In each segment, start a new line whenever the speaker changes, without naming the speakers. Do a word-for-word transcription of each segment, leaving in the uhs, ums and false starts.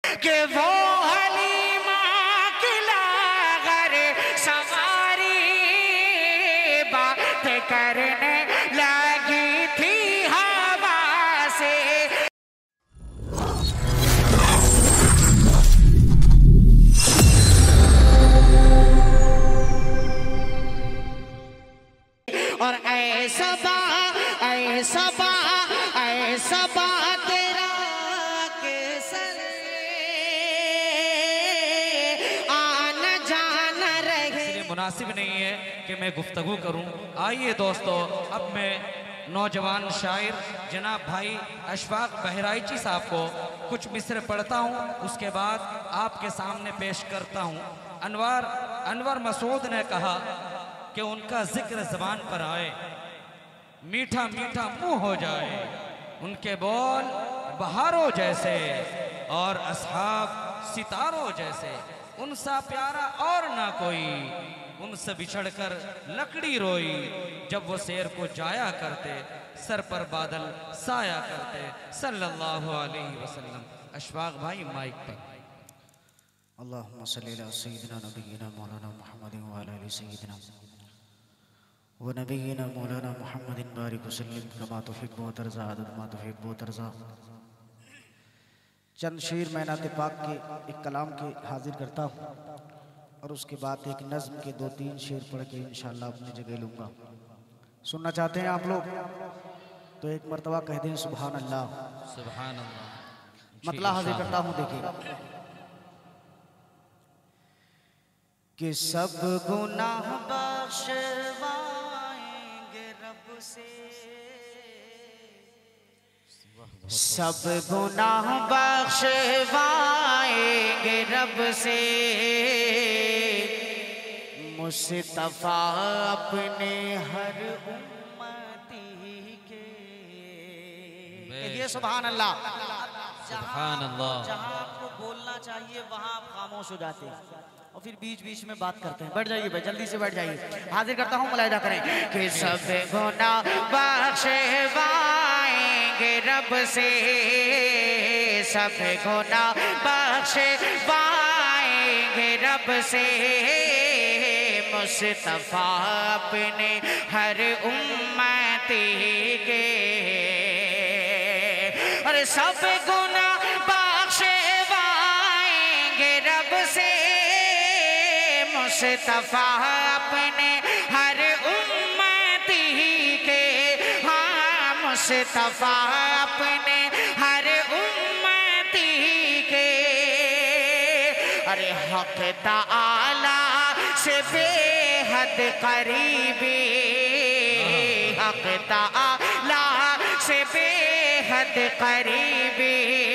कि वो हलीमा की लागर सवारी बात करने लगी थी हवा से। और ऐसा बा ऐसा बा ऐसा बा तेरा केसर आना जाना रहे।
इसलिए मुनासिब नहीं है कि मैं गुफ्तगू करूं। आइए दोस्तों, अब मैं नौजवान शायर जनाब भाई अशफाक बहराइची साहब को कुछ मिसर पढ़ता हूं, उसके बाद आपके सामने पेश करता हूं। अनवर अनवर मसूद ने कहा कि उनका जिक्र ज़बान पर आए, मीठा मीठा मुंह हो जाए, उनके बोल बहारों जैसे और असहाब सितारों जैसे, उनसा प्यारा और ना कोई, उनसे बिछड़कर लकड़ी रोई, जब वो शेर को जाया करते, सर पर बादल साया करते, सल्लल्लाहु अलैहि वसल्लम। अशफाक भाई माइक पर।
अल्लाहुम्मा सल्ली अला सय्यिदिना नबिय्यिना मौलाना मुहम्मदिन व अला आलि सय्यिदिना व नबिय्यिना मौलाना मुहम्मदिन बारिक वसल्लिम कमा तुहिब्बु व तर्ज़ा अदद मा तुहिब्बु व तर्ज़ा। चंद शेर मैं नात पाक के एक कलाम के हाजिर करता हूँ और उसके बाद एक नज़्म के दो तीन शेर पढ़ के इंशाअल्लाह अपनी जगह लूँगा। सुनना चाहते हैं आप लोग तो एक मरतबा कह दें सुभान अल्लाह।
सुभान अल्लाह।
मतलब हाजिर करता हूँ, देखिए कि सब गुनाह बख्शवाएंगे रब से, सब गुनाह बख्शवाएंगे रब से, मुस्तफा अपने हर उम्मती के। कहिए सुभान अल्लाह।
सुभान अल्लाह।
जहाँ आपको बोलना चाहिए वहाँ आप खामोश हो जाते हैं और फिर बीच बीच में बात करते हैं। बैठ जाइए भाई, जल्दी से बैठ जाइए। हाजिर करता हूँ, मुलाहिदा करें कि सब गुनाह बख्शवाएंगे रब से, सब गुनाह बख्शवाएंगे रब से, मुस्तफा अपने हर उम्मती के। और सब गुनाह बख्शवाएंगे रब से, मुस्तफा अपने हर उम्मती के। हाँ, मुस्तफा अपने हर उम्मती के। अरे हक ताला से बेहद करीबी, हक ताला से बेहद करीबी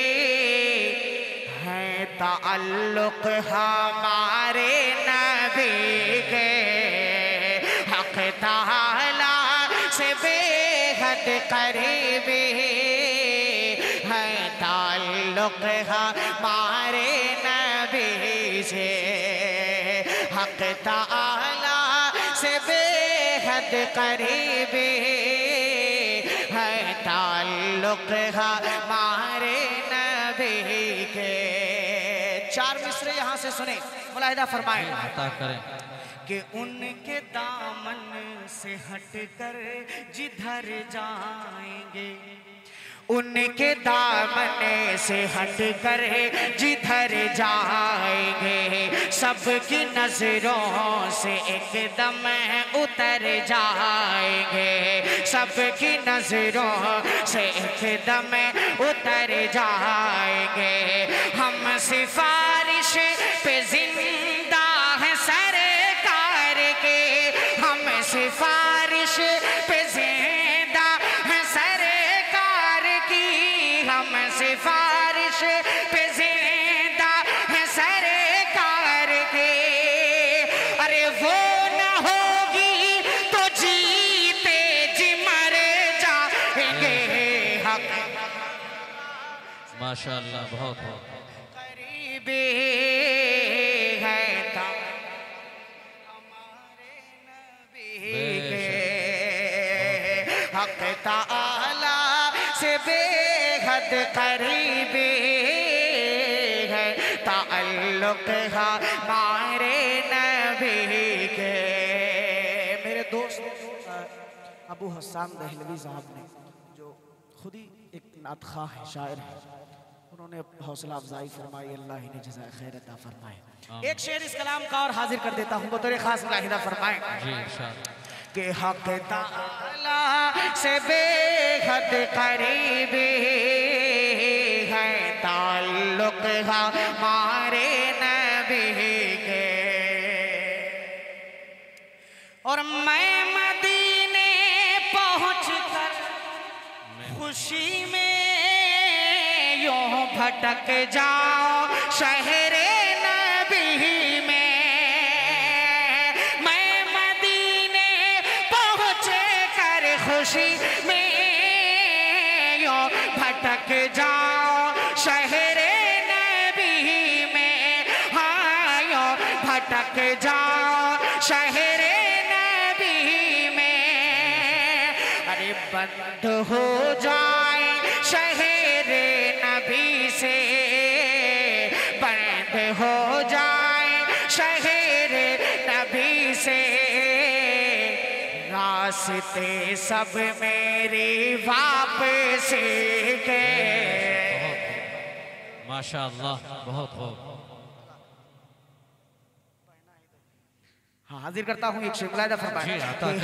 है ताल्लुक हमारे नबी के। हक ताला से बेहद करीबी है ताल्लुक हमारे नबी से। हक ताला से बेहद करीबी है ताल्लुक हमारे नबी के। चार मिसरे यहाँ से सुने, मुलाहिदा फरमाएं।
अता करें
कि उनके दामन से हटकर जिधर जाएंगे, उनके दामन से हटकर जिधर जाएंगे, सबकी नजरों से एकदम उतर जाएंगे, सबकी नजरों से एकदम उतर जाएंगे। हम सिफारिश पे जिंदा है सरकार के, हम सिफारिश पे जिंदा है सरकार की, हम सिफारिश पे जिंदा है सरकार के। अरे वो न होगी तो जीते जी मर जाएंगे। हक
माशाअल्लाह, बहुत बहुत
करीबी है ता हमारे नबी के। हक ताला से बेहद करीबी है ताल्लुक हमारे नबी के। मेरे दोस्त अबू हसन दहलवी साहब ने, जो खुद ही एक नातखा है, शायर है, उन्होंने हौसला अफजाई फरमाई, अल्लाह ने जज़ाए खैर अता फरमाए। एक शेर इस कलाम का और हाजिर कर देता हूँ, बतौर खास मुलाहिदा फरमाए कि हक ताला से बेहद करीबी है ताल्लुक हमारे नबी के। और मैं मदीने पहुँच कर खुशी में यूं भटक जाओ शहरे नबी में। मैं मदीने पहुँच कर खुशी में यूं भटक जाओ शहरे नबी में। हाँ यूं भटक जाओ शहरे बंद हो जाए शहर नबी से, बंद हो जाए शहर नबी से। रास्ते सब मेरी वापसी के।
माशाअल्लाह, बहुत खूब।
हाँ, हाजिर करता हूँ एक शेर मुलाहिदा फरमाएं।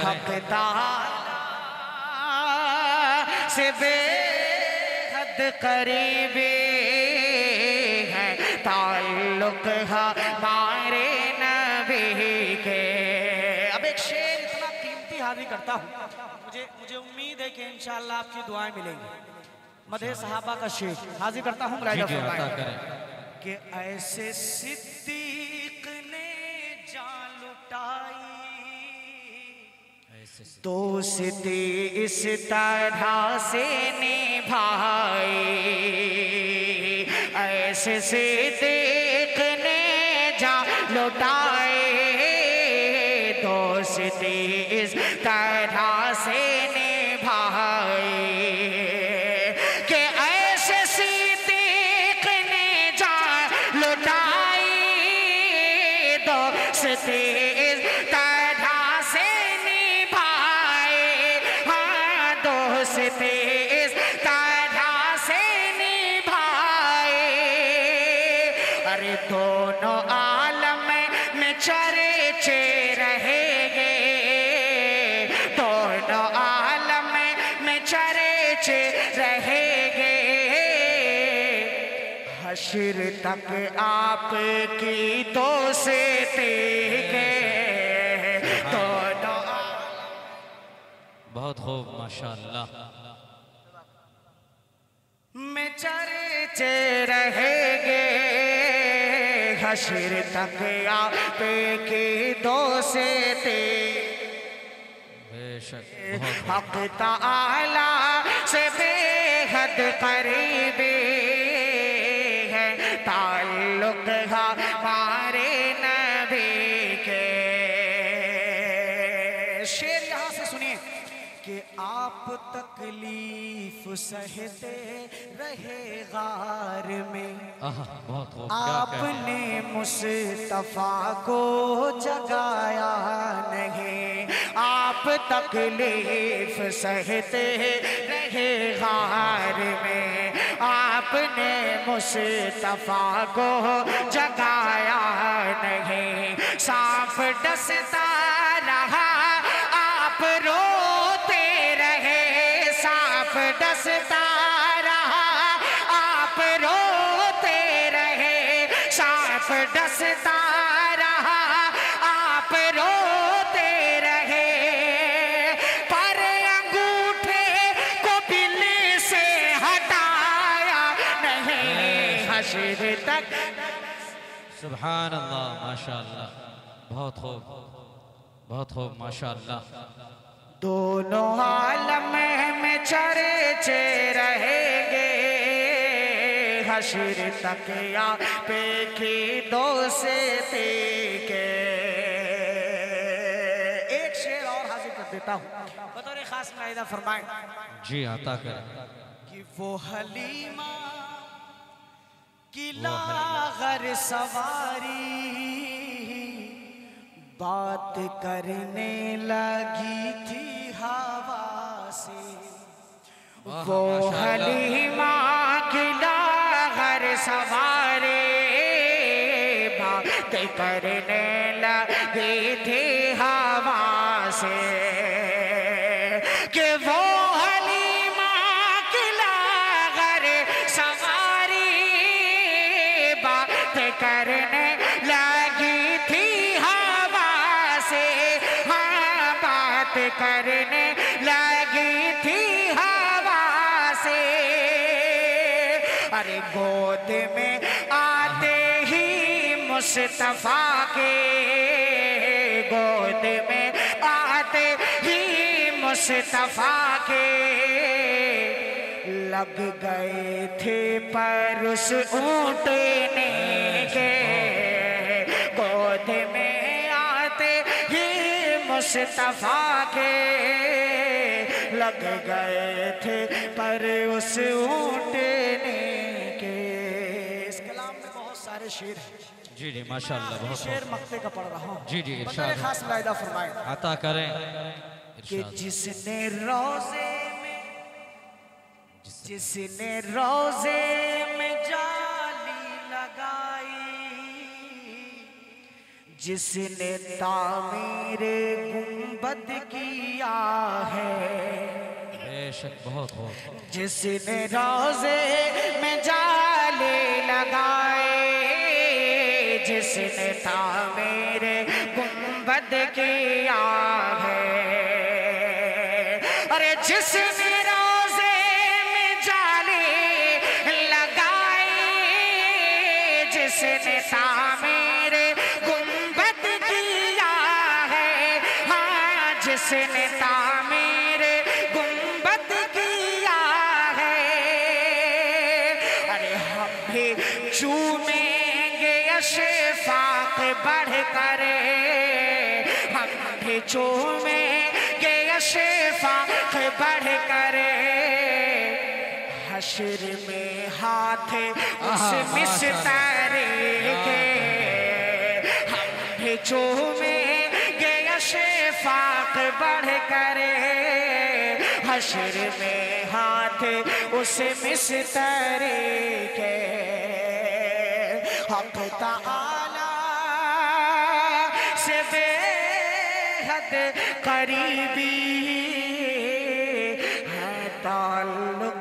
से बेहद करीबी है ताल्लुक हमारे नबी के। अब एक शेर इतना कीमती हाजिर करता हूँ, मुझे मुझे उम्मीद है कि इंशाअल्लाह आपकी दुआएं मिलेंगी। मदह सहाबा का शेर हाजिर करता हूँ, मुलाहिदा फरमाएं कि ऐसे सिद्दीक ने जान लुटाई दोस्ती इस तरह से निभाई। ऐसे सिद्दीक ने जान लुटाई दोस्ती इस तरह से निभाई कि ऐसे सिद्दीक ने जान लुटाई दोस्ती इस तरह से दोस्ती इस तरह से निभाए। अरे दोनों आलम में चर्चे रहेंगे, दोनों आलम में चर्चे रहेंगे। हश्र तक आपकी दोस्ती के दोनों।
बहुत खूब, माशाअल्लाह।
में चर्चे रहेंगे हश्र तक आपकी दोस्ती।
बेशक
हक ताला से बेहद करीबी है ताल्लुक हमारे नबी के। शेर यहाँ से सुनिए कि आप तकलीफ सहते रहे गार में,
बहुत खूब।
आपने मुस्तफा को जगाया नहीं। आप तकलीफ सहते रहे गार में, आपने मुस्तफा को जगाया नहीं। सांप डसता रहा आप रोते रहे, सांप डसता रहा आप रोते रहे, सांप डसता रहा आप रोते रहे। पर अंगूठे को बिल से हटाया नहीं हश्र तक।
सुभान अल्लाह, माशाअल्लाह, बहुत खूब, बहुत खूब, माशाअल्लाह।
दोनों आलम में चर्चे रहेंगे हश्र तक आपे की दोस्ती के। एक शेर और हाजिर कर देता हूँ, बतौर खास मुलाहिदा फरमाएं।
जी, आता कर
कि वो हलीमा किलागर सवारी बात करने लगी थी हवा से, वो हलीमा किलागर सवारी बात करने लगी थी हवा से, कि वो हलीमा किलागर सवारी बात करने लगी थी हवा से, हाँ बात करने लगी थी हवा से। अरे गोद में आते ही मुस्तफा के, गोद में आते ही मुस्तफा के लग गए थे पर उस ऊँटने के, गोद में आते ही मुस्तफा के लग गए थे पर उस ऊँटने के। इस कलाम में बहुत सारे शेर हैं।
जी जी माशाअल्लाह, बहुत
शेर मक्ते का पढ़ रहा हूँ।
जी जी
इरशाद खास लायदा फरमाए
अता करें
कि जिसने रोजे में जिसने रोजे में जाली लगाई, जिसने तामीरे गुंबद किया है,
बेशक बहुत बहुत,
जिसने रोजे में जाली लगाई, जिसने तामीरे गुंबद किया है, अरे जिसने रोजे में जाली लगाई, जिसने तामीरे गुंबद किया है, हाँ जिसने तामीरे गुंबद किया है, अरे हम भी चूमेंगे अशफाक बढ़ कर, हम भी चूमेंगे अशफाक बढ़ कर, हश्र में हाथ उस मिस्तारे के, हम भी चूमेंगे अशफाक बढ़ कर, हश्र में हाथ उस मिस्तारे के। हक ताला से बेहद करीबी है ताल्लुक